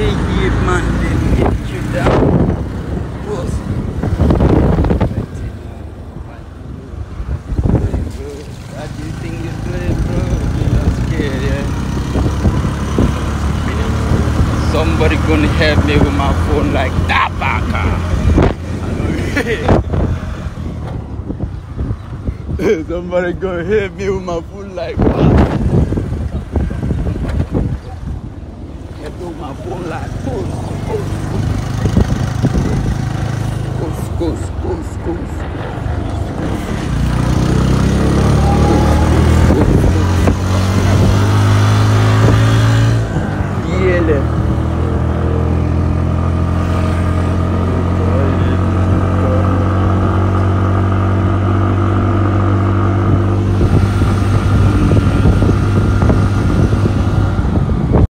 you man, they get you down. Boss. What do you think you're doing, bro? You're not scared, yeah? Somebody gonna help me with my phone like that, baka. Somebody gonna help me with my phone like that. My phone like yeah.